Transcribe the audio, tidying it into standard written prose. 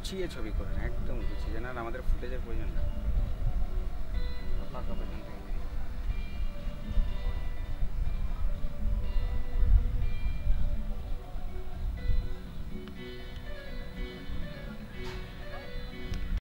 গুছিয়ে ছবি করেন, একদম গুছিয়ে, যেন আর আমাদের ফুটেজের প্রয়োজন না।